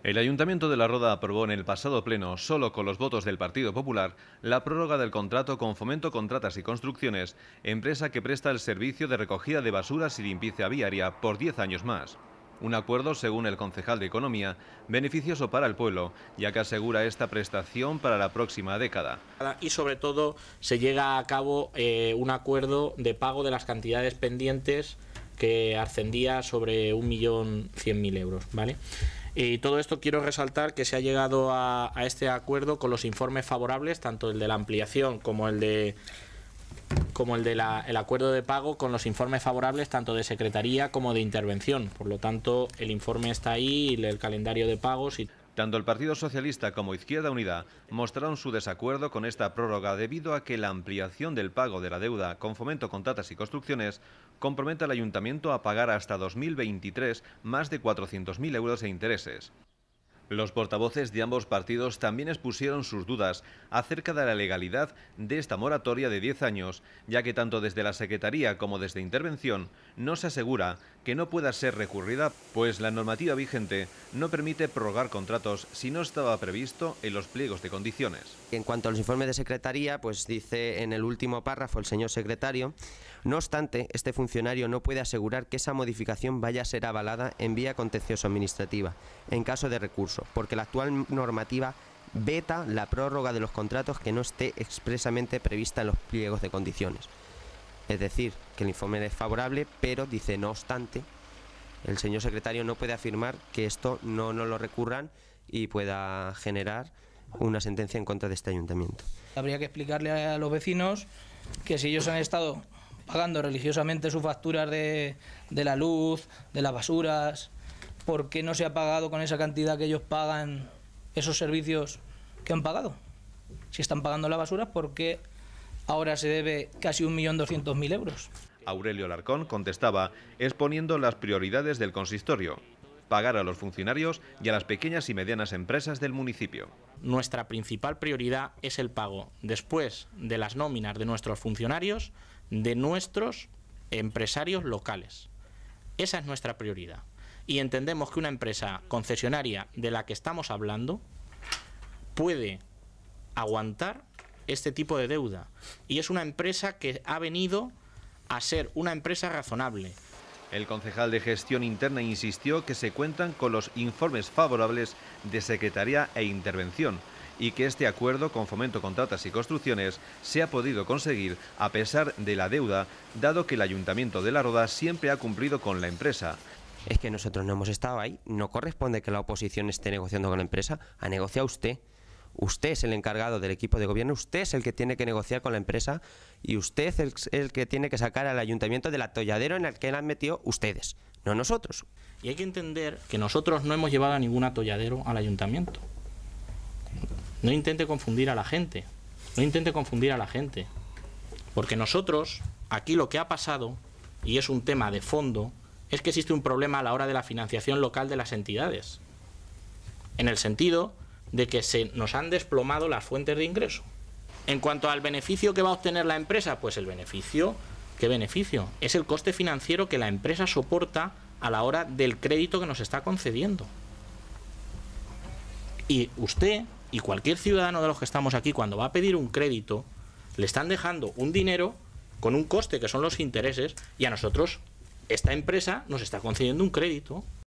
El Ayuntamiento de La Roda aprobó en el pasado pleno, solo con los votos del Partido Popular, la prórroga del contrato con Fomento Contratas y Construcciones, empresa que presta el servicio de recogida de basuras y limpieza viaria por 10 años más. Un acuerdo, según el concejal de Economía, beneficioso para el pueblo, ya que asegura esta prestación para la próxima década. Y sobre todo se llega a cabo un acuerdo de pago de las cantidades pendientes que ascendía sobre 1.100.000 euros, ¿vale? Y todo esto quiero resaltar que se ha llegado a este acuerdo con los informes favorables, tanto el de la ampliación como el del acuerdo de pago, con los informes favorables tanto de Secretaría como de Intervención. Por lo tanto, el informe está ahí, el calendario de pagos y... Tanto el Partido Socialista como Izquierda Unida mostraron su desacuerdo con esta prórroga debido a que la ampliación del pago de la deuda con Fomento Contratas y Construcciones compromete al Ayuntamiento a pagar hasta 2023 más de 400.000 euros en intereses. Los portavoces de ambos partidos también expusieron sus dudas acerca de la legalidad de esta moratoria de 10 años, ya que tanto desde la Secretaría como desde Intervención no se asegura que no pueda ser recurrida, pues la normativa vigente no permite prorrogar contratos si no estaba previsto en los pliegos de condiciones. En cuanto a los informes de Secretaría, pues dice en el último párrafo el señor secretario: no obstante, este funcionario no puede asegurar que esa modificación vaya a ser avalada en vía contencioso-administrativa, en caso de recurso, porque la actual normativa veta la prórroga de los contratos que no esté expresamente prevista en los pliegos de condiciones. Es decir, que el informe es favorable, pero dice, no obstante, el señor secretario no puede afirmar que esto no lo recurran y pueda generar una sentencia en contra de este ayuntamiento. Habría que explicarle a los vecinos que si ellos han estado pagando religiosamente sus facturas de la luz, de las basuras, ¿por qué no se ha pagado con esa cantidad que ellos pagan esos servicios que han pagado? Si están pagando la basura, ¿por qué ahora se debe casi 1.200.000 euros? Aurelio Alarcón contestaba exponiendo las prioridades del consistorio: pagar a los funcionarios y a las pequeñas y medianas empresas del municipio. Nuestra principal prioridad es el pago, después de las nóminas de nuestros funcionarios, de nuestros empresarios locales. Esa es nuestra prioridad. Y entendemos que una empresa concesionaria de la que estamos hablando puede aguantar este tipo de deuda. Y es una empresa que ha venido a ser una empresa razonable. El concejal de Gestión Interna insistió que se cuentan con los informes favorables de Secretaría e Intervención y que este acuerdo con Fomento Contratas y Construcciones se ha podido conseguir a pesar de la deuda, dado que el Ayuntamiento de La Roda siempre ha cumplido con la empresa. Es que nosotros no hemos estado ahí, no corresponde que la oposición esté negociando con la empresa, ha negociado usted. Usted es el encargado del equipo de gobierno, usted es el que tiene que negociar con la empresa y usted es el que tiene que sacar al ayuntamiento del atolladero en el que le han metido ustedes, no nosotros. Y hay que entender que nosotros no hemos llevado a ningún atolladero al ayuntamiento. No intente confundir a la gente, no intente confundir a la gente, porque nosotros, aquí lo que ha pasado, y es un tema de fondo, es que existe un problema a la hora de la financiación local de las entidades, en el sentido de que se nos han desplomado las fuentes de ingreso. En cuanto al beneficio que va a obtener la empresa, pues el beneficio, ¿qué beneficio? Es el coste financiero que la empresa soporta a la hora del crédito que nos está concediendo. Y usted y cualquier ciudadano de los que estamos aquí, cuando va a pedir un crédito, le están dejando un dinero con un coste que son los intereses, y a nosotros esta empresa nos está concediendo un crédito.